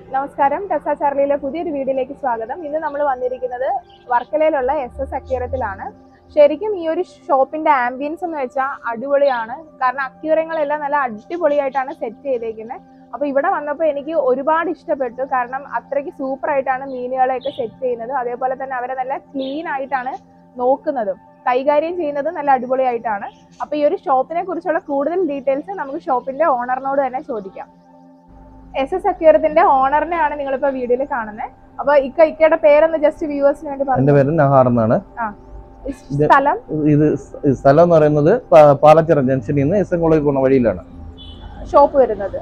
നമസ്കാരം, ടെസ ചാർലിയിലെ പുതിയൊരു വീഡിയോയിലേക്ക് സ്വാഗതം. ഇന്ന് നമ്മൾ വന്നിരിക്കുന്നത് വർക്കലയിലുള്ള SS അക്വേറിയത്തിലാണ്. ശരിക്കും ഈ ഒരു ഷോപ്പിന്റെ ആംബിയൻസ് എന്ന് വെച്ചാൽ അടിപൊളിയാണ്. കാരണം അക്വേറിയങ്ങളെല്ലാം നല്ല അടിപൊളിയായിട്ടാണ് സെറ്റ് ചെയ്തേക്കുന്നത്. അപ്പോൾ ഇവിടെ വന്നപ്പോൾ എനിക്ക് ഒരുപാട് ഇഷ്ടപ്പെട്ടു. കാരണം അത്രയ്ക്ക് സൂപ്പർ ആയിട്ടാണ് മീനുകളെയൊക്കെ സെറ്റ് ചെയ്യുന്നത്. അതേപോലെ തന്നെ അവരെ നല്ല ക്ലീൻ ആയിട്ടാണ് നോക്കുന്നതും കൈകാര്യം ചെയ്യുന്നതും നല്ല അടിപൊളിയായിട്ടാണ്. അപ്പോൾ ഈ ഒരു ഷോപ്പിനെ കുറിച്ചുള്ള കൂടുതൽ ഡീറ്റെയിൽസ് നമുക്ക് ഷോപ്പിന്റെ ഓണറിനോട് തന്നെ ചോദിക്കാം. SS അക്വേറിയത്തിന്റെ ഓണറിനെയാണ് നിങ്ങളിപ്പോ വീഡിയോയിൽ കാണുന്നത്. അപ്പൊ ഇക്കയുടെ പേരൊന്ന് ജസ്റ്റ് വ്യൂവേഴ്സിന് വേണ്ടി പറഞ്ഞു. എന്റെ പേര് നഹാർ എന്നാണ്. സ്ഥലം സ്ഥലം എന്ന് പറയുന്നത് പാലച്ചിറ ജംഗ്ഷനിൽ നിന്ന് SM കോളേജ് പോകുന്ന വഴിയിലാണ് ഷോപ്പ് വരുന്നത്.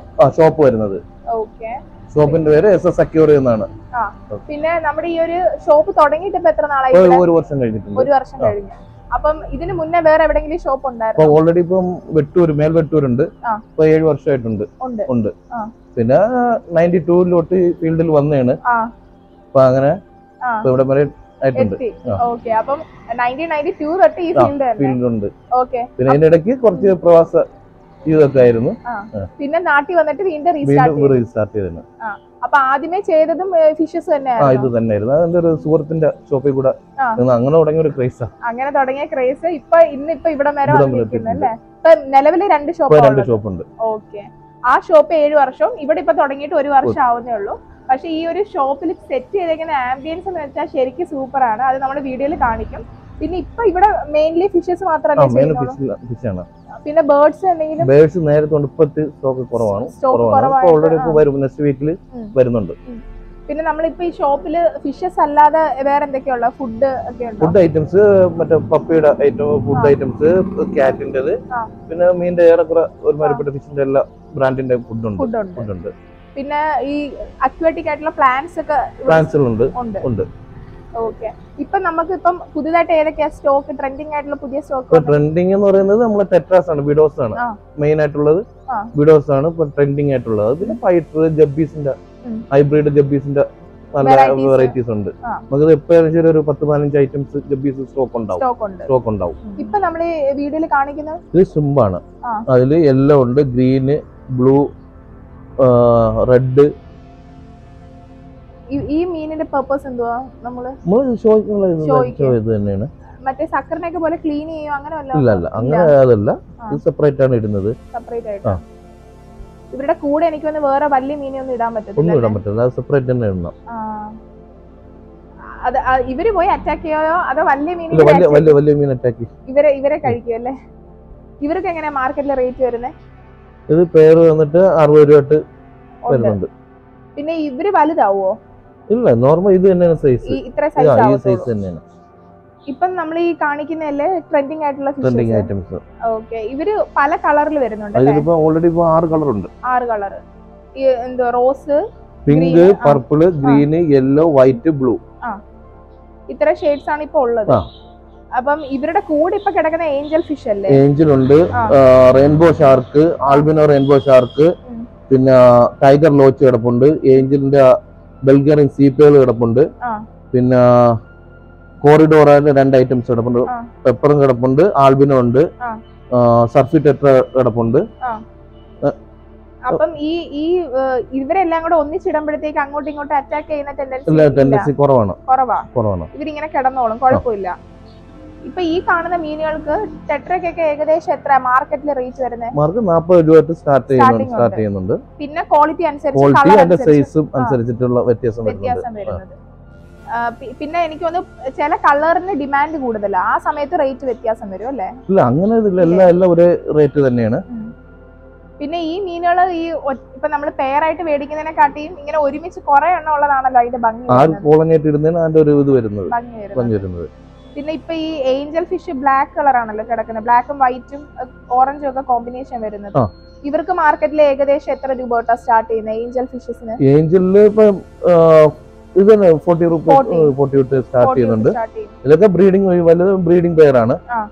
ഓക്കെ, ഷോപ്പിന്റെ പേര് SS അക്വേറിയം എന്നാണ്. പിന്നെ നമ്മുടെ ഈ ഒരു ഷോപ്പ് തുടങ്ങിയിട്ട് ഇപ്പൊ എത്ര നാളായി? ഒരു വർഷം കഴിഞ്ഞിട്ടുണ്ട്. ഒരു വർഷം കഴിഞ്ഞു. അപ്പം ഇതിന് മുന്നേ വേറെ എവിടെയെങ്കിലും ഷോപ്പ് ഉണ്ടായിരുന്നു? ഓൾറെഡി ഇപ്പം മേൽ വെട്ടൂരുണ്ട്. ഇപ്പൊ 7 വർഷമായിട്ടുണ്ട്. ഉണ്ട്. പിന്നെ 92 ഫീൽഡിൽ വന്നതാണ്. അപ്പൊ അങ്ങനെ ഇവിടെ വരെ ആയിട്ടുണ്ട്. ഓക്കെ, അപ്പം 1992 തൊട്ട് ഈ ഫീൽഡ്. ഓക്കെ, പിന്നെ ഇതിനിടയ്ക്ക് കുറച്ച് പ്രവാസ ജീവിതമൊക്കെ ആയിരുന്നു. പിന്നെ നാട്ടിൽ വന്നിട്ട് വീണ്ടും റീസ്റ്റാർട്ട് ചെയ്തിരുന്നു. അപ്പൊ ആദ്യമേ ചെയ്തതും ഫിഷസ് തന്നെയായിരുന്നു. ഇത് തന്നെയായിരുന്നു. അതിന്റെ ഒരു സുഹൃത്തിന്റെ ഷോപ്പിൽ കൂടെ അങ്ങനെ തുടങ്ങിയ ഒരു ക്രേസാ. അങ്ങനെ തുടങ്ങിയ ക്രേസ് ഇന്നിപ്പോ ഇവിടെ വരെ വന്നിരിക്കുന്നല്ലേ? ഇപ്പൊ നിലവില് 2 ഷോപ്പ് ഉണ്ട്. ഓക്കെ, ആ ഷോപ്പ് 7 വർഷവും ഇവിടെ ഇപ്പൊ തുടങ്ങിയിട്ട് 1 വർഷം ആവുന്നേ ഉള്ളൂ. പക്ഷെ ഈ ഒരു ഷോപ്പിൽ സെറ്റ് ചെയ്തേക്കുന്ന ആംബിയൻസ് എന്ന് വെച്ചാൽ ശരിക്കും സൂപ്പർ ആണ്. അത് നമ്മുടെ വീഡിയോയിൽ കാണിക്കും. പിന്നെ ഇപ്പൊ ഇവിടെ മെയിൻലി ഫിഷസ് മാത്രമല്ല, പിന്നെ ബേർഡ്സ് എന്തെങ്കിലും? ബേർഡ്സ് നേരത്തെ ഇപ്പത്തെ സ്റ്റോക്ക് കുറവാണ്. ഓൾറെഡി വരും, നെക്സ്റ്റ് വീക്കിൽ വരുന്നുണ്ട്. പിന്നെ നമ്മളിപ്പോ ഈ ഷോപ്പില് ഫിഷസ് അല്ലാതെ വേറെ എന്തൊക്കെയുള്ള ഫുഡ് ഒക്കെ ഉണ്ട്? ഫുഡ് ഐറ്റംസ്, മറ്റേ പപ്പിയുടെ ഐറ്റം, ഫുഡ് ഐറ്റംസ്, ക്യാറ്റിന്റേത്, പിന്നെ മീനിന്റെ ഏറെക്കുറെ ഒരുമാതിരിപ്പെട്ട ഫിഷിന്റെ എല്ലാ ബ്രാൻഡിന്റെ ഫുഡ് ഉണ്ട്. പിന്നെ ഈ അക്വാറ്റിക് ആയിട്ടുള്ള പ്ലാന്റ്സ് ഒക്കെ ഉണ്ട്. ഓക്കെ, ഇപ്പൊ നമുക്ക് പുതുതായിട്ട് ഏതൊക്കെയാ സ്റ്റോക്ക് ട്രെൻഡിങ് ആയിട്ടുള്ള പുതിയ സ്റ്റോക്ക്? ട്രെൻഡിങ് എന്ന് പറയുന്നത് നമ്മളെ ടെട്രാസ് ആണ്, വിഡോസ് ആണ് മെയിൻ ആയിട്ടുള്ളത്. വിഡോസ് ആണ് ഇപ്പൊ ട്രെൻഡിങ് ആയിട്ടുള്ളത്. പിന്നെ ഫൈറ്റർ, ജബ്ബീസിന്റെ ഹൈബ്രിഡ് ജബ്ബീസിന്റെ നല്ല വെറൈറ്റീസ് ഉണ്ട്. നമുക്ക് എപ്പോഴും ഒരു 10-15 ഐറ്റംസ് ജബ്ബീസ് സ്റ്റോക്ക് ഉണ്ടാവും. ഇപ്പൊ നമ്മൾ വീഡിയോയിൽ കാണിക്കുന്നത് ഇത് സിമ്പാണ്. അതില് യെല്ലോ ഉണ്ട്, ഗ്രീന്, ബ്ലൂ, റെഡ്. ഈ മീനിന്റെ പർപ്പസ് എന്തുവാ? നമ്മള് ഇത് തന്നെയാണ്. മറ്റേ സക്കറിനൊക്കെ പോലെ ക്ലീൻ ചെയ്യും അങ്ങനെ? ഇല്ല, അങ്ങനെ അതല്ല. ഇത് സെപ്പറേറ്റ് ആണ് ഇടുന്നത്. സെപ്പറേറ്റ് ആയിട്ട് ഇവരുടെ കൂടെ എനിക്ക് വേറെ വലിയ മീനൊന്നും ഇടാൻ പറ്റില്ല. അത് സെപ്പറേറ്റ് തന്നെ ഇടണം. ഇവര് പോയി അറ്റാക്ക് ചെയ്യോ അതോ വലിയ മീൻ അറ്റാക്ക് ഇവരെ കഴിക്കും അല്ലേ? ഇവർക്ക് എങ്ങനെയാ മാർക്കറ്റിലെ റേറ്റ് വരുന്നത്? ഇത് പേര് വന്നിട്ട് 60 രൂപ വരുന്നുണ്ട്. പിന്നെ ഇവര് വലുതാവോ? ഇല്ല, നോർമൽ ഇത് തന്നെയാണ് സൈസ്. ഈ സൈസ് തന്നെയാണ്. ഇപ്പം നമ്മൾ ഈ കാണിക്കുന്നതല്ലേ ട്രെൻഡിങ് ആയിട്ടുള്ള ഐറ്റംസ്. ഓക്കെ, ഇവര് പല കളറിൽ വരുന്നുണ്ട്. ഇതിപ്പോ ഓൾറെഡി 6 കളർ ഉണ്ട്. 6 colour. Rose, pink, purple, green, yellow, white, blue. ഇത്ര ഷെയ്ഡ്സ് ആണ് ഇപ്പൊ ഉള്ളത്. അപ്പം ഇവരുടെ കൂടെ ഇപ്പൊ കിടക്കുന്ന ഏഞ്ചൽ ഫിഷ് അല്ലേ? ഏഞ്ചൽ ഉണ്ട്, rainbow shark, albino rainbow shark, പിന്നെ ടൈഗർ ലോച്ച് കിടപ്പുണ്ട്, ഏഞ്ചലിന്റെ ബൽഗറിയൻ സീപ്പുകൾ കിടപ്പുണ്ട്, പിന്നെ കോറിഡോറിന്റെ 2 ഐറ്റംസ് കിടപ്പുണ്ട്, പെപ്പറും കിടപ്പുണ്ട്, ആൽബിനോ ഉണ്ട്, സർഫി ടെട്ര കിടപ്പുണ്ട്. അപ്പം ഈ ഇവരെല്ലാം കൂടെ ഒന്നിച്ചിടുമ്പോഴത്തേക്ക് അങ്ങോട്ടും ഇങ്ങോട്ടും അറ്റാക്ക് ചെയ്യുന്ന ടെൻഡൻസി കുറവാണ്. ഇവരിങ്ങനെ കിടന്നോളും, കുഴപ്പമില്ല. ഇപ്പൊ ഈ കാണുന്ന മീനുകൾക്ക് ടെട്രയ്ക്കൊക്കെ ഏകദേശം എത്ര മാർക്കറ്റിൽ റേറ്റ് വരുന്നത്? മാർക്ക് 40 രൂപ സ്റ്റാർട്ട് ചെയ്യുന്നുണ്ട്. പിന്നെ ക്വാളിറ്റി അനുസരിച്ചിട്ടുള്ള വ്യത്യാസം വരുന്നത്. പിന്നെ എനിക്ക് തോന്നുന്നു ചില കളറിന് ഡിമാൻഡ് കൂടുതലാണ്, ആ സമയത്ത് റേറ്റ് വ്യത്യാസം വരും അല്ലേ? ഇല്ല, അങ്ങനെ എല്ലാം ഒരേ റേറ്റ് തന്നെയാണ്. പിന്നെ ഈ മീനുകൾ ഇപ്പൊ നമ്മൾ പെയറായിട്ട് മേടിക്കുന്നതിനെക്കാട്ടിയും ഇങ്ങനെ ഒരുമിച്ച് കുറെ എണ്ണം ഉള്ളതാണല്ലോ അതിന്റെ ഭംഗി. പിന്നെ ഇപ്പൊ ഈ ഏഞ്ചൽ ഫിഷ് ബ്ലാക്ക് കളർ ആണല്ലോ കിടക്കുന്നത്, ബ്ലാക്കും വൈറ്റും ഓറഞ്ചും ഒക്കെ കോമ്പിനേഷൻ വരുന്നത്. ഇവർക്ക് മാർക്കറ്റിൽ ഏകദേശം എത്ര രൂപ തൊട്ടാ സ്റ്റാർട്ട് ചെയ്യുന്നത് ഏഞ്ചൽ ഫിഷസിന്? ഏഞ്ചലില് ഇപ്പൊ ഇത് 40 തൊട്ട് സ്റ്റാർട്ട് ചെയ്യുന്നുണ്ട്. ഇതൊക്കെ ബ്രീഡിംഗ് പെയർ ആണ്.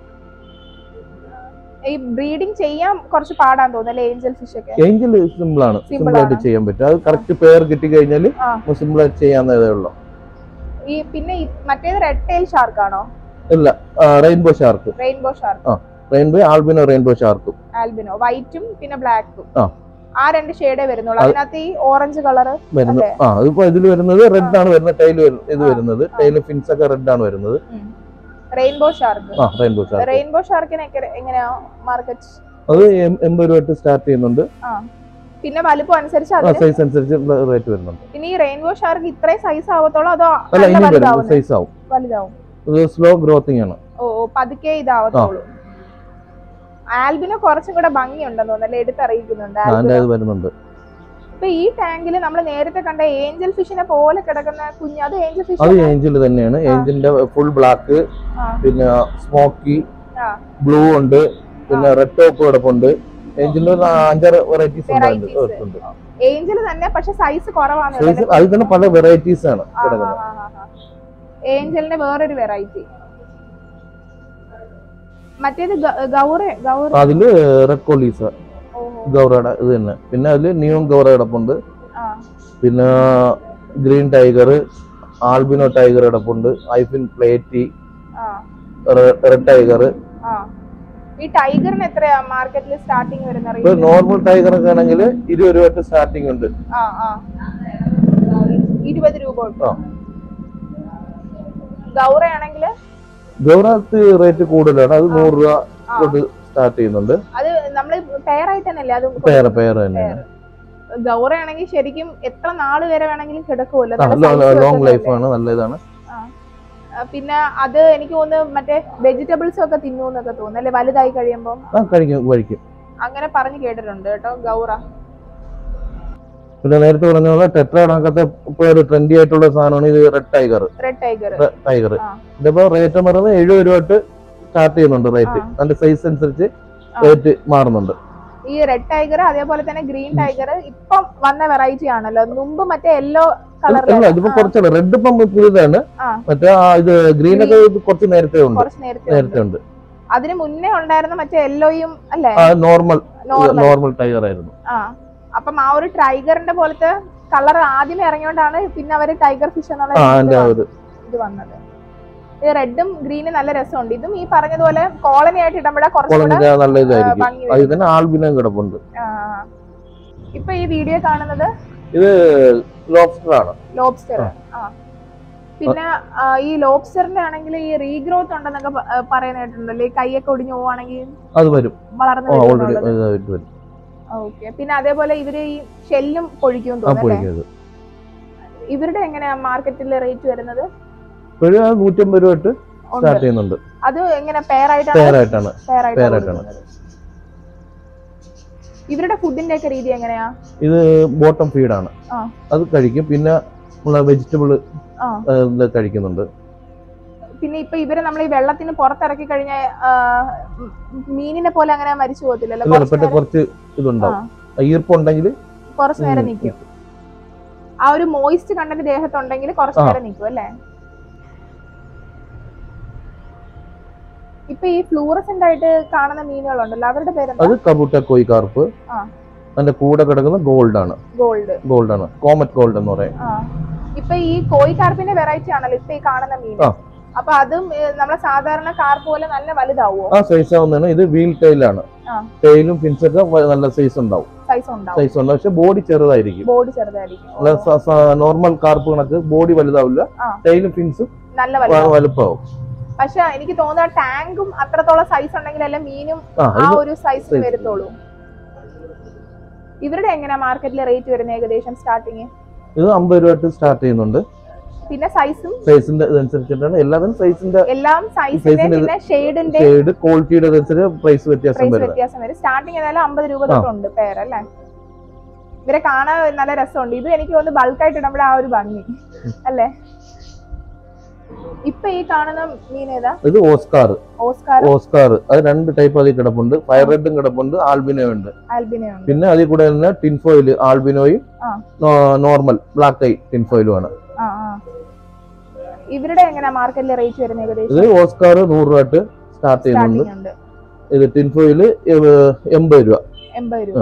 ഈ ബ്രീഡിംഗ് ചെയ്യാൻ കുറച്ച് പാടാൻ തോന്നുന്നല്ലേ ഏഞ്ചൽ ഫിഷ് ഒക്കെ? ഏഞ്ചൽ സിമ്പിൾ ആയിട്ട് ചെയ്യാൻ പറ്റും. അത് കറക്റ്റ് പെയർ കിട്ടി കഴിഞ്ഞാൽ സിമ്പിൾ ആയിട്ട് ചെയ്യാവുന്നതേ ഉള്ളൂ. പിന്നെ മറ്റേത് റെഡ് ടെയിൽ ഷാർക്ക് ആണോ? ഇല്ല, rainbow shark. Rainbow shark, rainbow, albino rainbow ഷാർക്കും. ആൽബിനോ വൈറ്റും പിന്നെ ബ്ലാക്കും. ആ 2 ഷെയ്ഡേ വരുന്നുള്ളൂ. അതിനകത്ത് ഈ ഓറഞ്ച് കളർ വരുന്നു. അതിപ്പോ ഇതിൽ വരുന്നത് റെഡ് ആണ് വരുന്നത്. ടൈൽ ഇത് വരുന്നത് ടൈൽ ഫിൻസ് ഒക്കെ റെഡ് ആണ് വരുന്നത്. Rainbow shark. റെയിൻബോ ഷാർക്കിന് എങ്ങനെയാ മാർക്കറ്റ്? അത് 80 രൂപ തൊട്ട് സ്റ്റാർട്ട് ചെയ്യുന്നുണ്ട്. പിന്നെ വലുപ്പം അനുസരിച്ച് സൈസ് അനുസരിച്ച് റേറ്റ് വരുന്നുണ്ട്. പിന്നെ ഈ റെയിൻബോ ഷാർക്ക് ഇത്രയും സൈസ് ആവത്തോളൂ അതോ സൈസ് ആവും? വലുതാവും. സ്ലോ ഗ്രോത്തിങ് ആണ്. പതുക്കെ ഇതാവത്തോളൂ. ആൽബിനോ കുറച്ചും കൂടെ ഭംഗിയുണ്ടെന്ന് തോന്നുന്നു, എടുത്തറിയിക്കുന്നുണ്ട്. ഇപ്പൊ ഈ ടാങ്കില് നമ്മൾ നേരത്തെ കണ്ട ഏഞ്ചൽ ഫിഷിനെ പോലെ കിടക്കുന്ന കുഞ്ഞ്, അത് ഏഞ്ചൽ ഫിഷ്? അത് ഏഞ്ചൽ തന്നെയാണ്. ഏഞ്ചലിന്റെ ഫുൾ ബ്ലാക്ക്, പിന്നെ സ്മോക്കി ബ്ലൂ ഉണ്ട്, പിന്നെ റെഡ് ടോപ്പ് കിടപ്പുണ്ട്. ഏഞ്ചലിന് 5-6 വെറൈറ്റീസ് ഉണ്ട്. ഏഞ്ചൽ തന്നെ, പക്ഷെ സൈസ് കുറവാണ്. അതിൽ തന്നെ പല വെറൈറ്റീസ് ആണ് കിടക്കുന്നത്. ഏഞ്ചലിന്റെ വേറൊരു വെറൈറ്റി. മറ്റേത് ഗൗറ. അതില് റെഡ് കോളീസ ഗൗറയുടെ ഇത് തന്നെ. പിന്നെ അതില് നിയോൺ ഗൗറ കിടപ്പുണ്ട്. പിന്നെ ഗ്രീൻ ടൈഗർ, ആൽബിനോ ടൈഗർ കിടപ്പുണ്ട്, ഐഫിൻ പ്ലേറ്റി, റെഡ് ടൈഗർ. ഈ ടൈഗറിന് എത്രയാ മാർക്കറ്റിൽ സ്റ്റാർട്ടിംഗ് വരുന്നത്? നോർമൽ ടൈഗർ ഒക്കെ ആണെങ്കിൽ 20 രൂപ തൊട്ട് സ്റ്റാർട്ടിംഗ് ഉണ്ട്. 20 രൂപ. ഗൗറ ആണെങ്കിൽ ഗൗറത്ത് റേറ്റ് കൂടുതലാണ്. അത് 100 രൂപ തൊട്ട് സ്റ്റാർട്ട് ചെയ്യുന്നുണ്ട്. അത് നമ്മള് പെയർ ആയിട്ട് തന്നെയല്ലേ? അത് പെയർ തന്നെയാണ്. ഗൗറ ആണെങ്കിൽ ശരിക്കും എത്ര നാള് വരെ വേണമെങ്കിലും കിടക്കുമല്ലോ, ലോങ് ലൈഫ് ആണ്, നല്ല ഇതാണ്. പിന്നെ അത് എനിക്ക് തോന്നുന്നു മറ്റേ വെജിറ്റബിൾസ് ഒക്കെ തിന്നൂന്നൊക്കെ തോന്നുന്നു അല്ലെ, വലുതായി കഴിയുമ്പോ? കഴിക്കും. അങ്ങനെ പറഞ്ഞു കേട്ടിട്ടുണ്ട് കേട്ടോ ഗൗറ. പിന്നെ നേരത്തെ പറഞ്ഞ പോലെ ടെട്രാഡാക്കത്തെ ഇപ്പൊ ഒരു ട്രെൻഡി ആയിട്ടുള്ള സാധനമാണ് ഇത് റെഡ് ടൈഗർ. ഇതിപ്പോ റേറ്റ് പറയുന്നത് 70 രൂപ തൊട്ട് സ്റ്റാർട്ട് ചെയ്യുന്നുണ്ട് റേറ്റ്. അതിന്റെ സൈസ് അനുസരിച്ച് റേറ്റ് മാറുന്നുണ്ട്. ഈ റെഡ് ടൈഗർ അതേപോലെ തന്നെ ഗ്രീൻ ടൈഗർ ഇപ്പം വന്ന വെറൈറ്റി ആണല്ലോ. മുമ്പ് മറ്റേ യെല്ലോ കളർ. ഇതിപ്പോ കുറച്ചുള്ള റെഡ് ഇപ്പം പുതിയതാണ്. മറ്റേ ഇത് ഗ്രീൻ ഒക്കെ കുറച്ച് നേരത്തെ ഉണ്ട്. അതിന് മുന്നേ ഉണ്ടായിരുന്ന മറ്റേ യെല്ലോയും അല്ലേ? നോർമൽ ടൈഗർ ആയിരുന്നു. അപ്പം ആ ഒരു ടൈഗറിന്റെ പോലത്തെ കളർ ആദ്യമേ ഇറങ്ങിയോണ്ടാണ് പിന്നെ അവര് ടൈഗർ ഫിഷ് എന്നുള്ള ഇത് വന്നത്. ഈ റെഡും ഗ്രീനും നല്ല രസമുണ്ട്. ഇതും ഈ പറഞ്ഞതുപോലെ കോളനി ആയിട്ട് ഇടുമ്പോഴേ കുറച്ചുകൂടെ ആൽബിനോ കിടപ്പുണ്ട്. ഇപ്പൊ ഈ വീഡിയോ കാണുന്നത് ഇത് ലോബ്സ്റ്റർ ആണ്. ലോബ്സ്റ്റർ. പിന്നെ ഈ ലോബ്സ്റ്ററിന്റെ ആണെങ്കിൽ ഈ റീഗ്രോത്ത് ഉണ്ടെന്നൊക്കെ പറയുന്ന കേട്ടിട്ടുണ്ടല്ലോ. ഈ കൈയൊക്കെ ഒടിഞ്ഞു പോവാണെങ്കിൽ അത് വരും, വളർന്നു. ഓക്കെ. പിന്നെ അതേപോലെ ഇവര് ഈ ഷെല്ലും പൊഴിക്കും തോന്നുന്നു. ഇവരുടെ എങ്ങനെയാ മാർക്കറ്റിൽ റേറ്റ് വരുന്നത്? 150 രൂപ തൊട്ട് സ്റ്റാർട്ട് ചെയ്യുന്നുണ്ട്. അത് എങ്ങനെ പെയർ ആയിട്ടാണ്? ഇവരുടെ ഫുഡിന്റെ ഒക്കെ രീതി എങ്ങനെയാ? ഇത് ബോട്ടം ഫീഡാണ്, അത് കഴിക്കും. പിന്നെ വെജിറ്റബിൾ കഴിക്കുന്നുണ്ട്. പിന്നെ ഇപ്പൊ ഇവരെ നമ്മൾ ഈ വെള്ളത്തിന് പുറത്തിറക്കി കഴിഞ്ഞാൽ മീനിനെ പോലെ അങ്ങനെ മരിച്ചു പോകത്തില്ലല്ലോ? കുറച്ച് ഇതുണ്ടാവും, ഈർപ്പുണ്ടെങ്കിൽ കുറച്ചു നേരം നിൽക്കും. ആ ഒരു മോയിസ്റ്റ് കണ്ടന്റ് ദേഹത്തുണ്ടെങ്കിൽ കുറച്ചു നേരം നിൽക്കും അല്ലേ? ഇപ്പൊ ഈ ഫ്ലൂറസെന്റ് ആയിട്ട് കാണുന്ന മീനുകളുണ്ടല്ലോ, അവരുടെ പേരെന്താ? അത് കബൂട്ട കോയി കാർപ്പ്. അതിന്റെ കൂടെ കിടക്കുന്ന ഗോൾഡ് ആണ്. കോമറ്റ് ഗോൾഡ് എന്ന് പറയും. ഇപ്പൊ ഈ കോയി കാർപ്പിന്റെ വെറൈറ്റി ആണല്ലോ ഇപ്പൊ ഈ കാണുന്ന മീൻ. അപ്പൊ അതും നമ്മളെ സാധാരണ കാർപ്പ് പോലെ നല്ല വലുതാവോ? സൈസ് ആവുന്നതാണ്. ഇത് വീൽ ടൈലാണ്. ടൈലും ഫിൻസൊക്കെ നല്ല സൈസ് ഉണ്ടാവും. പക്ഷെ ബോഡി ചെറുതായിരിക്കും. നോർമൽ കാർപ്പ് കണക്ക് ബോഡി വലുതാവില്ല, ടൈലും ഫിൻസും നല്ല വലുപ്പമാവും. പക്ഷെ എനിക്ക് തോന്നുന്ന ടാങ്കും അത്രത്തോളം സൈസ് ഉണ്ടെങ്കിലല്ലേ മീനും ആ ഒരു സൈസ് വരത്തുള്ളൂ. ഇവരുടെ എങ്ങനെയാ മാർക്കറ്റിലെ റേറ്റ് വരുന്നത് ഏകദേശം സ്റ്റാർട്ടിങ്? ഇത് 50 രൂപ തൊട്ട് സ്റ്റാർട്ട് ചെയ്യുന്നുണ്ട്. പിന്നെ സൈസിന്റെ ഇതനുസരിച്ചിട്ടാണ് എല്ലാം ഷെയ്ഡ് ക്വാളിറ്റിയുടെ അനുസരിച്ച് പ്രൈസ് വ്യത്യാസം വരും. സ്റ്റാർട്ടിങ് ഏതായാലും 50 രൂപ തൊട്ടുണ്ട് പെയർ അല്ലേ? ഇവരെ കാണാൻ നല്ല രസമുണ്ട്. ഇത് എനിക്ക് തോന്നുന്നു ബൾക്കായിട്ട് ഇടുമ്പോൾ ആ ഒരു ഭംഗി അല്ലേ? ഇപ്പൊ ഈ കാണുന്ന മീൻ ഏതാ? ഇത് ഓസ്കാർ. അത് 2 ടൈപ്പ് അതിൽ കിടപ്പുണ്ട്. ഫയർ റെഡും കിടപ്പുണ്ട്, ആൽബിനോ ഉണ്ട്. പിന്നെ അതിൽ കൂടെ തന്നെ ടിൻഫോയിൽ ആൽബിനോയും നോർമൽ ബ്ലാക്ക് ഐ ടിൻഫോയിലും ആണ്. ഇവരുടെ എങ്ങനെയാ മാർക്കറ്റിലെ റേറ്റ് വരുന്നത് ഏകദേശം? ഇത് ഓസ്കാർ 100 രൂപ തൊട്ട് സ്റ്റാർട്ട് ചെയ്യുന്നുണ്ട്. ഇത് ടിൻഫോയിൽ 80 രൂപ.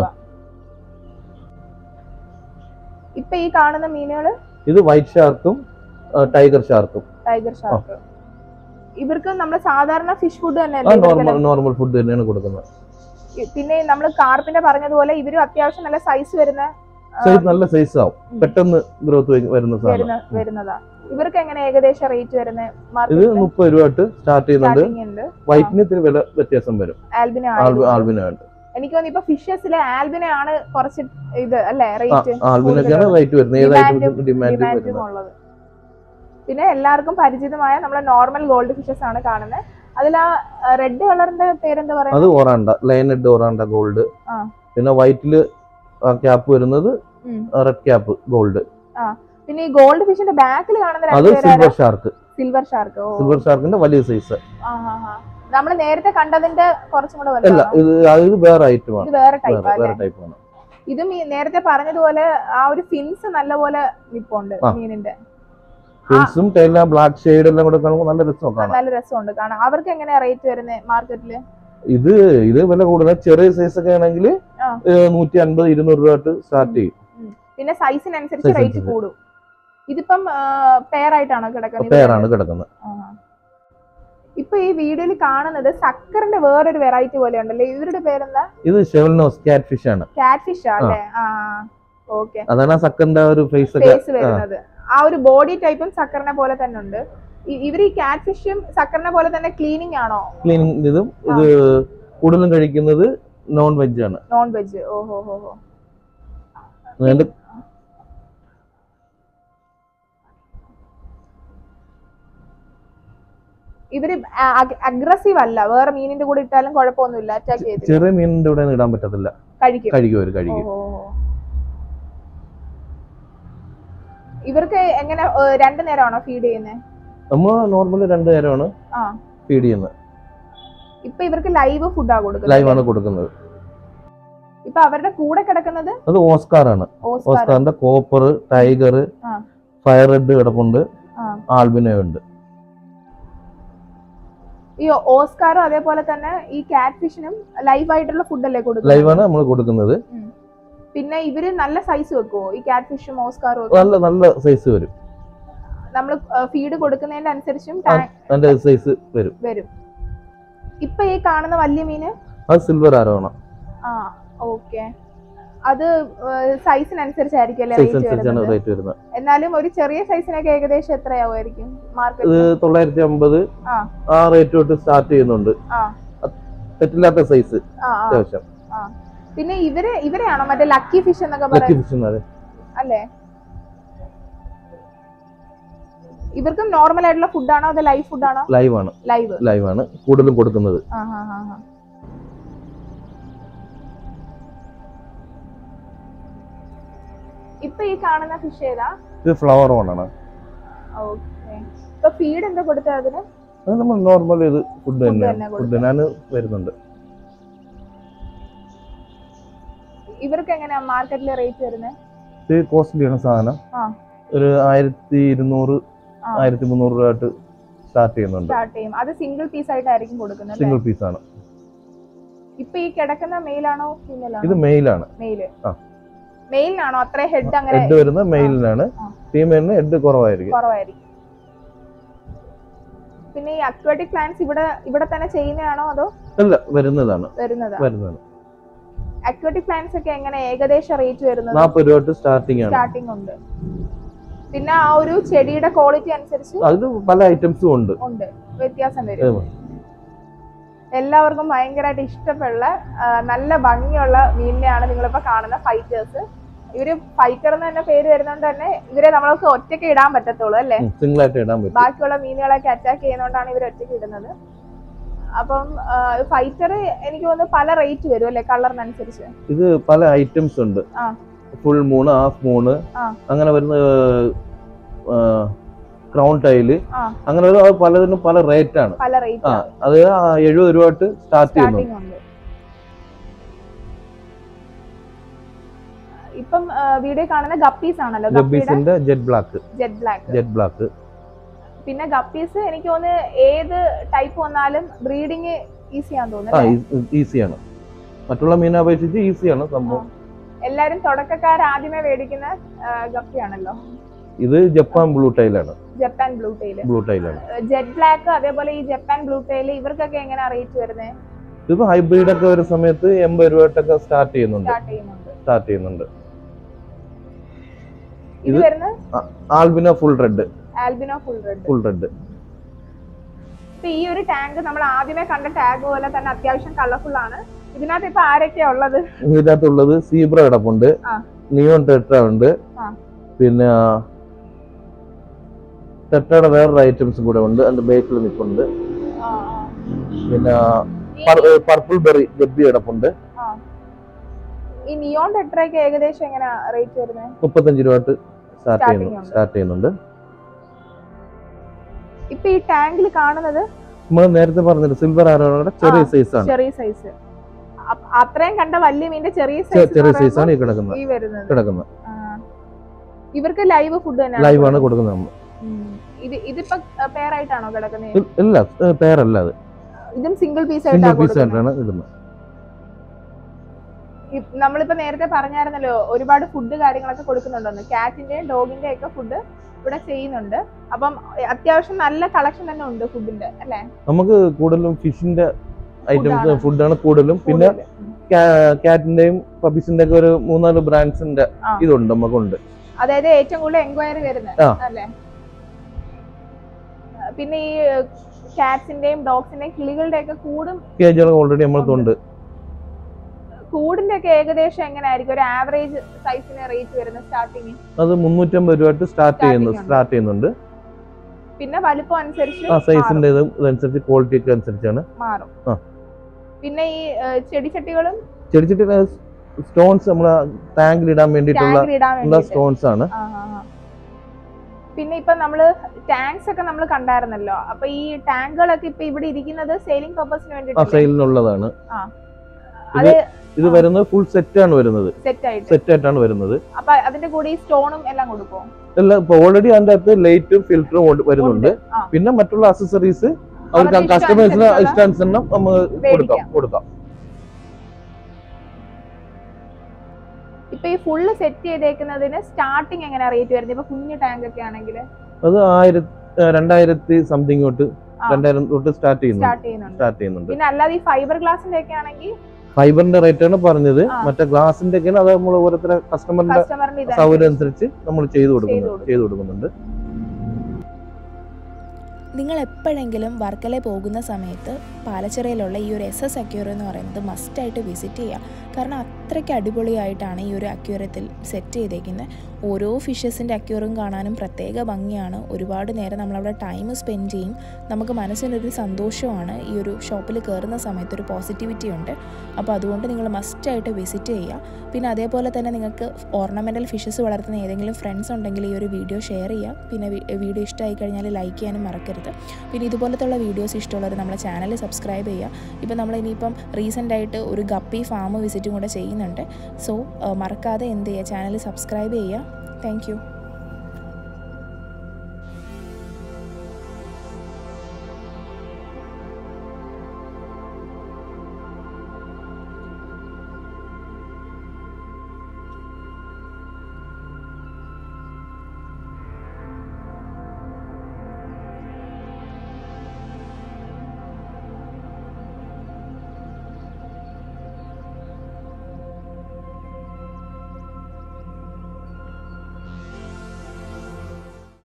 ഇപ്പൊ ഈ കാണുന്ന മീനുകള്? ഇത് വൈറ്റ് ഷാർക്കും ടൈഗർ ഷാർക്ക്. ഇവർക്ക് നമ്മുടെ സാധാരണ ഫിഷ് ഫുഡ് തന്നെ? നോർമൽ ഫുഡ് തന്നെയാണ് കൊടുക്കുന്നത്. പിന്നെ നമ്മൾ കാർപ്പിന്റെ പറഞ്ഞതുപോലെ ഇവരും അത്യാവശ്യം നല്ല സൈസ് വരുന്ന നല്ല സൈസ് ആവും, പെട്ടെന്ന് ഗ്രോത്ത് വരുന്നതാ. ഇവർക്ക് എങ്ങനെ ഏകദേശം റേറ്റ് വരുന്നത്? ഇത് 30 രൂപ തൊട്ട് സ്റ്റാർട്ട് ചെയ്യുന്നുണ്ട്. വൈറ്റിന് ഇത്തിരി വില വ്യത്യാസം വരും. ആൽബിനോ എനിക്ക് തോന്നുന്നു ഇപ്പൊ ഫിഷസിലെ ആൽബിനോ ആണ് കുറച്ച് ഇത് അല്ലേ റേറ്റ് ഡിമാൻഡ് ഉള്ളത്. പിന്നെ എല്ലാവർക്കും പരിചിതമായ നമ്മളെ നോർമൽ ഗോൾഡ് ഫിഷസ് ആണ് കാണുന്നത്. അതിൽ ആ റെഡ് കളറിന്റെ പേരെന്താ പറയുക? അത് ഒറാണ്ട, ലൈനഡ് ഒറാണ്ട ഗോൾഡ്. പിന്നെ വൈറ്റില് ക്യാപ്പ് വരുന്നത് റെഡ് ക്യാപ്പ് ഗോൾഡ്. പിന്നെ ഈ ഗോൾഡ് ഫിഷിന്റെ ബാക്കിൽ കാണുന്ന അത് silver shark. Silver shark, silver ഷാർക്കിന്റെ വലിയ സൈസ്. നമ്മൾ നേരത്തെ കണ്ടതിന്റെ കുറച്ചും കൂടെ ഇത് വേറെ ഐറ്റമാണ്, വേറെ ടൈപ്പാണ്. ഇതും നേരത്തെ പറഞ്ഞതുപോലെ ആ ഒരു ഫിൻസ് നല്ലപോലെ നിപ്പുണ്ട് മീനിന്റെ. ഫിൻസും ബ്ലാക്ക് ഷെയ്ഡ് എല്ലാം കൂടെ കാണുമ്പോൾ നല്ല രസമുണ്ട് കാണാൻ. അവർക്ക് എങ്ങനെയാ റേറ്റ് വരുന്നത് മാർക്കറ്റില്? ഇത് വില കൂടുതൽ. ചെറിയ സൈസ് ഒക്കെ ആണെങ്കിൽ 150-200 രൂപ സ്റ്റാർട്ട് ചെയ്യും. പിന്നെ സൈസിനനുസരിച്ച് റേറ്റ് കൂടും. ഇതിപ്പം പെയർ ആയിട്ടാണോ കിടക്കുന്നത്? പെയറാണ് കിടക്കുന്നത്. ഇപ്പൊ ഈ വീഡിയോയിൽ കാണുന്നത് സക്കറിന്റെ വേറൊരു വെറൈറ്റി പോലെ ഉണ്ടല്ലേ, ഇവരുടെ പേരെന്താ? ഇത് ഷെവൽനോസ് ക്യാറ്റ് ഫിഷ് ആണ്. ക്യാറ്റ് ഫിഷ് അല്ലേ? ഓക്കെ, അതാണ് സക്കറിന്റെ ഒരു ഫേസ് വരുന്നത്. ആ ഒരു ബോഡി ടൈപ്പും സക്കറിനെ പോലെ തന്നെ ഉണ്ട്. ഇവർ ഈ ക്യാറ്റ് ഫിഷും സക്കറിനെ പോലെ തന്നെ ക്ലീനിങ് ആണോ? ക്ലീനിങ് ഇതും ഇത് കൂടുതലും കഴിക്കുന്നത് നോൺ വെജ് ആണ്. Non veg. ഓഹോ ഹോ ഹോ. ഇവര് അഗ്രസീവ് അല്ല, വേറെ മീനിന്റെ കൂടെ ഇട്ടാലും കുഴപ്പമൊന്നുമില്ല, അറ്റാക്ക് ചെയ്ത്. ചെറിയ മീനിന്റെ കൂടെ ഇടാൻ പറ്റത്തില്ല, കഴിക്കും. ഇവർക്ക് എങ്ങനെ 2 നേരമാണോ ഫീഡ് ചെയ്യുന്നത്? നമ്മൾ നോർമലി 2 നേരമാണ് ഫീഡ് ചെയ്യുന്നത്. ഇപ്പൊ ഇവർക്ക് ലൈവ് ഫുഡാ കൊടുക്കുന്നത്? ലൈവാണ് കൊടുക്കുന്നത്. ഇപ്പൊ അവരുടെ കൂടെ കിടക്കുന്നത് അത് ഓസ്കാർ ആണ്. ഓസ്കാറിന്റെ കോപ്പർ, ടൈഗർ, ഫയർ റെഡ് കിടപ്പുണ്ട്, ആൽബിനോ ഉണ്ട്. ഈ ഓസ്കാറും അതേപോലെ തന്നെ ഈ ക്യാറ്റ് ഫിഷിനും ലൈവ് ആയിട്ടുള്ള ഫുഡല്ലേ കൊടുക്കുന്നത്? ലൈവാണ് നമ്മൾ കൊടുക്കുന്നത്. പിന്നെ ഇവര് നല്ല സൈസ് വെക്കുവോ ഈ ക്യാറ്റ് ഫിഷും ഓസ്കാറും? നല്ല സൈസ് വരും. നമ്മൾ ഫീഡ് കൊടുക്കുന്നതിന്റെ അനുസരിച്ചും സൈസ് വരും. ഇപ്പൊ ഈ കാണുന്ന വലിയ മീന് അത് സിൽവർ ആരോണ. ഓക്കെ, അത് സൈസിനനുസരിച്ചായിരിക്കും റേറ്റ് വരുന്നത്. എന്നാലും ഒരു ചെറിയ സൈസിനൊക്കെ ഏകദേശം എത്രയാവുമായിരിക്കും മാർക്കറ്റിൽ? 950 ആ റേറ്റ് തൊട്ട് സ്റ്റാർട്ട് ചെയ്യുന്നുണ്ട്. തെറ്റില്ലാത്ത സൈസ് അത്യാവശ്യം. പിന്നെ ഇവരെയാണോ മറ്റേ ലക്കി ഫിഷ് എന്നൊക്കെ പറയുന്നത് അല്ലേ? ഇവർക്കും നോർമൽ ആയിട്ടുള്ള ഫുഡാണോ അതോ ലൈവ് ഫുഡാണോ? ലൈവ് ആണ് കൂടുതലും കൊടുക്കുന്നത്. ഇപ്പൊ ഈ കാണുന്ന ഫിഷ് ഏതാ? ഇത് ഫ്ലവർ ഓണാണ്. ഓക്കേ, ഇപ്പൊ ഫീഡ് എന്താ കൊടുത്തത് അതിന്? നമ്മൾ നോർമൽ ഇത് ഫുഡ് തന്നെ വരുന്നുണ്ട്. ഇവർക്ക് എങ്ങനെയാ മാർക്കറ്റിലെ റേറ്റ് വരുന്നത്? ഇത് കോസ്റ്റ്ലി ആണ് സാധനം. ഒരു 1200-1300 രൂപ സ്റ്റാർട്ട് ചെയ്യുന്നുണ്ട്. അത് സിംഗിൾ പീസ് ആയിട്ടായിരിക്കും കൊടുക്കുന്നത്? സിംഗിൾ പീസ് ആണ്. ഇപ്പൊ ഈ കിടക്കുന്ന മെയിൽ ആണോ ഫീമെയിൽ ആണോ? ഇത് മെയിൽ ആണ്. മെയിലിനാണോ അത്ര ഹെഡ്? അങ്ങനെ ഹെഡ് വരുന്നത് മെയിലിനാണ്. ഫീമെയിലിന് ഹെഡ് കുറവായിരിക്കും. പിന്നെ ഈ അക്വാറ്റിക് പ്ലാന്റ്സ് ഇവിടെ തന്നെ ചെയ്യുന്നതാണോ അതോ? അല്ല, വരുന്നതാണ്. അക്വാറ്റിക് പ്ലാന്റ്സ് ഒക്കെ എങ്ങനെ ഏകദേശം റേറ്റ് വരുന്നത്? 40 രൂപ തൊട്ട് സ്റ്റാർട്ടിംഗ് ഉണ്ട്. പിന്നെ ആ ഒരു ചെടിയുടെ ക്വാളിറ്റി അനുസരിച്ച് അതിന് പല ഐറ്റംസും ഉണ്ട്, വ്യത്യാസം വരും. എല്ലാവർക്കും ഭയങ്കരമായിട്ട് ഇഷ്ടപ്പെടുന്ന നല്ല ഭംഗിയുള്ള മീനിനെയാണ് നിങ്ങളിപ്പോ കാണുന്ന ഫൈറ്റേഴ്സ്. ഇവര് ഫൈറ്റർ എന്ന് തന്നെ പേര് വരുന്നോണ്ട് തന്നെ ഇവരെ നമ്മൾക്ക് ഒറ്റയ്ക്ക് ഇടാൻ പറ്റത്തുള്ളൂ അല്ലേ? ബാക്കിയുള്ള മീനുകളൊക്കെ അറ്റാക്ക് ചെയ്യുന്നോണ്ടാണ് ഇവർ ഒറ്റയ്ക്ക് ഇടുന്നത്. അപ്പം ഫൈറ്റർ എനിക്ക് തോന്നുന്നു പല റേറ്റ് വരും അല്ലെ, കളറിനനുസരിച്ച്? ഇത് പല ഐറ്റംസ് ഉണ്ട്. ഫുൾ മൂണ്, ഹാഫ് മൂണ്, അങ്ങനെ വരുന്ന ക്രൗൺ ടൈല്, അങ്ങനെ പലതിനും പല റേറ്റ് ആണ്. അത് 70 രൂപ തൊട്ട് സ്റ്റാർട്ട് ചെയ്യുന്നു. ഇപ്പം വീഡിയോ കാണുന്ന ഗപ്പീസ് ആണല്ലോ? ഗപ്പീസിന്റെ ജെറ്റ് ബ്ലാക്ക്. പിന്നെ ഗപ്പീസ് എനിക്ക് തോന്നുന്നു ഏത് ടൈപ്പ് വന്നാലും ബ്രീഡിങ് ഈസിയാന്ന് തോന്നുന്നു. ഈസിയാണ്, മറ്റുള്ള മീനെ അപേക്ഷിച്ച് ഈസിയാണ് സംഭവം. എല്ലാരും തുടക്കക്കാർ ആദ്യമേ മേടിക്കുന്ന ഗപ്പിയാണല്ലോ ഇത്. ജപ്പാൻ ബ്ലൂ ടൈലാണ്. ജെറ്റ് ബ്ലാക്ക് അതേപോലെ ഈ ജപ്പാൻ ബ്ലൂ ടൈൽ ഇവർക്കൊക്കെ എങ്ങനെയാ റേറ്റ് വരുന്നത്? ഇതിപ്പോ ഹൈബ്രിഡ് ഒക്കെ വരുന്ന സമയത്ത് 80 രൂപ തൊട്ടൊക്കെ സ്റ്റാർട്ട് ചെയ്യുന്നുണ്ട്. ഇത് ആൽബിനോ ഫുൾ റെഡ്. ഈ ഒരു ടാങ്ക് നമ്മൾ ആദ്യമേ കണ്ട ടാഗ് പോലെ തന്നെ അത്യാവശ്യം കളർഫുൾ ആണ്. ഇതിനകത്ത് ഇപ്പൊ ആരൊക്കെയാ ഉള്ളത്? ഇതിനകത്തുള്ളത് സീബ്ര കിടപ്പുണ്ട്, നിയോൺ ടെട്ര ഉണ്ട്, പിന്നെ ടെട്രയുടെ വേറൊരു ഐറ്റംസും കൂടെ ഉണ്ട്. അതിന്റെ ബേക്കിൽ നിൽക്കുന്നുണ്ട്. പിന്നെ പർപ്പിൾ ബെറി ഗബ്ബി കിടപ്പുണ്ട്. ഈ നിയോൺ ടെട്രയ്ക്ക് ഏകദേശം എങ്ങനെ റേറ്റ് വരുന്നത്? 35 രൂപ തൊട്ട് സ്റ്റാർട്ട് ചെയ്യുന്നുണ്ട്. ഇപ്പൊ ഈ ടാങ്കിൽ കാണുന്നത് നമ്മൾ നേരത്തെ പറഞ്ഞത് സിൽവർ ആരോയുടെ ചെറിയ സൈസ് ആണ്. അത്രയും കണ്ട വലിയ മീനിന്റെ ചെറിയ സൈസ് ആണ് ഈ കിടക്കുന്നത്. ഇവർക്ക് ലൈവ് ഫുഡ് ലൈവ് ആണ് കൊടുക്കുന്നത് നമ്മൾ. ഇതിപ്പോ പെയറായിട്ടാണോ കിടക്കുന്നത്? ഇല്ല, പെയറല്ല, അത് ഇതും സിംഗിൾ പീസ് ആയിട്ടാണ് ഇടുന്നത്. നമ്മളിപ്പോ നേരത്തെ പറഞ്ഞായിരുന്നല്ലോ ഒരുപാട് ഫുഡ് കാര്യങ്ങളൊക്കെ കൊടുക്കുന്നുണ്ടെന്ന്. കാറ്റിന്റെയും ഡോഗിന്റെ ഒക്കെ ഫുഡ് ഇവിടെ ചെയ്യുന്നുണ്ട്. അപ്പം അത്യാവശ്യം നല്ല കളക്ഷൻ തന്നെ ഉണ്ട് ഫുഡിന്റെ, അല്ലേ? നമുക്ക് കൂടുതലും ഫിഷിന്റെ ഐറ്റംസ് ഫുഡാണ് കൂടുതലും. പിന്നെ കാറ്റിന്റെയും പപ്പീസിന്റെ ഒക്കെ ഒരു 3-4 ബ്രാൻഡ്സിന്റെ ഇതുണ്ട് നമുക്കുണ്ട്. അതായത് ഏറ്റവും കൂടുതൽ എൻക്വയറി വരുന്നത്, അല്ലേ? പിന്നെ ഈ കാറ്റ്സിന്റെയും ഡോഗ്സിന്റെയും കിളികളുടെ ഒക്കെ കൂടും കേജുകൾ ഓൾറെഡി നമ്മൾക്കുണ്ട്. കൂടിന്റെ ഒക്കെ ഏകദേശം എങ്ങനെയായിരിക്കും ഒരു ആവറേജ് സൈസിന് റേറ്റ് വരുന്നത് സ്റ്റാർട്ടിങ്? അത് 350 രൂപ തൊട്ട് സ്റ്റാർട്ട് ചെയ്യുന്നുണ്ട്. പിന്നെ വലുപ്പം അനുസരിച്ച് സൈസിന്റെ ഇതനുസരിച്ച് ക്വാളിറ്റി ഒക്കെ അനുസരിച്ചാണ് മാറും. പിന്നെ ഈ ചെടിച്ചട്ടികളും സ്റ്റോൺസ് നമ്മളെ ടാങ്കിൽ ഇടാൻ വേണ്ടിയിട്ടുള്ള സ്റ്റോൺസ് ആണ്. പിന്നെ ഇപ്പൊ നമ്മള് ടാങ്ക്സ് ഒക്കെ നമ്മൾ കണ്ടായിരുന്നല്ലോ. അപ്പൊ ഈ ടാങ്കുകളൊക്കെ ഇപ്പൊ ഇവിടെ ഇരിക്കുന്നത് സെയിലിംഗ് പർപ്പസിന് വേണ്ടിയിട്ട് സെയിലിനുള്ളതാണ്. ഇത് വരുന്നത് ഫുൾ സെറ്റ് ആണ് വരുന്നത്. സെറ്റ് ആയിട്ടാണ് വരുന്നത്. അപ്പൊ അതിന്റെ കൂടെ ഈ സ്റ്റോണും എല്ലാം കൊടുക്കും. എല്ലാം ഇപ്പൊ ഓൾറെഡി അതിന്റെ അകത്ത് ലൈറ്റും ഫിൽറ്ററും വരുന്നുണ്ട്. പിന്നെ മറ്റുള്ള അക്സസറീസ് അവർക്ക് കസ്റ്റമേഴ്സിന് ഇഷ്ടാനുസരണം നമുക്ക് കൊടുക്കാം. ഇപ്പൊ ഈ ഫുള്ള് സെറ്റ് ചെയ്തേക്കുന്നതിന് സ്റ്റാർട്ടിങ് എങ്ങനെ റേറ്റ് വരുന്നത്? ഇപ്പൊ കുഞ്ഞു ടാങ്ക് ഒക്കെ ആണെങ്കിൽ അത് 2000 സംതിങ് തൊട്ട് 2000 തൊട്ട് സ്റ്റാർട്ട് ചെയ്യുന്നുണ്ട്. പിന്നെ അല്ലാതെ ഈ ഫൈബർ ഗ്ലാസിന്റെ ഒക്കെ ആണെങ്കിൽ ഫൈബറിന്റെ റേറ്റ് ആണ് പറഞ്ഞത്. മറ്റേ ഗ്ലാസിന്റെ ഒക്കെ അത് നമ്മൾ ഓരോരുത്തരെ കസ്റ്റമറിന്റെ സൗകര്യം അനുസരിച്ച് നമ്മൾ ചെയ്തു കൊടുക്കുന്നുണ്ട്. നിങ്ങൾ എപ്പോഴെങ്കിലും വർക്കല പോകുന്ന സമയത്ത് പാലച്ചിറയിലുള്ള ഈ ഒരു SS അക്വേറിയം എന്ന് പറയുന്നത് മസ്റ്റായിട്ട് വിസിറ്റ് ചെയ്യുക. കാരണം അത്രയ്ക്ക് അടിപൊളിയായിട്ടാണ് ഈ ഒരു അക്വേറിയത്തിൽ സെറ്റ് ചെയ്തേക്കുന്നത്. ഓരോ ഫിഷസിൻ്റെ അക്വേറിയം കാണാനും പ്രത്യേക ഭംഗിയാണ്. ഒരുപാട് നേരം നമ്മളവിടെ ടൈം സ്പെൻഡ് ചെയ്യും. നമുക്ക് മനസ്സിനൊരു സന്തോഷമാണ്. ഈ ഒരു ഷോപ്പിൽ കയറുന്ന സമയത്ത് ഒരു പോസിറ്റിവിറ്റി ഉണ്ട്. അപ്പോൾ അതുകൊണ്ട് നിങ്ങൾ മസ്റ്റായിട്ട് വിസിറ്റ് ചെയ്യുക. പിന്നെ അതേപോലെ തന്നെ നിങ്ങൾക്ക് ഓർണമെൻ്റൽ ഫിഷസ് വളർത്തുന്ന ഏതെങ്കിലും ഫ്രണ്ട്സ് ഉണ്ടെങ്കിൽ ഈ ഒരു വീഡിയോ ഷെയർ ചെയ്യുക. പിന്നെ വീഡിയോ ഇഷ്ടമായി കഴിഞ്ഞാൽ ലൈക്ക് ചെയ്യാനും മറക്കരുത്. പിന്നെ ഇതുപോലത്തുള്ള വീഡിയോസ് ഇഷ്ടമുള്ളവർ നമ്മളെ ചാനൽ സബ്സ്ക്രൈബ് ചെയ്യുക. ഇപ്പോൾ നമ്മൾ ഇനിയിപ്പം റീസെൻ്റായിട്ട് ഒരു ഗപ്പി ഫാം വിസിറ്റും കൂടെ ചെയ്യുന്നുണ്ട്. സോ മറക്കാതെ എന്ത് ചെയ്യുക, ചാനൽ സബ്സ്ക്രൈബ് ചെയ്യുക. Thank U.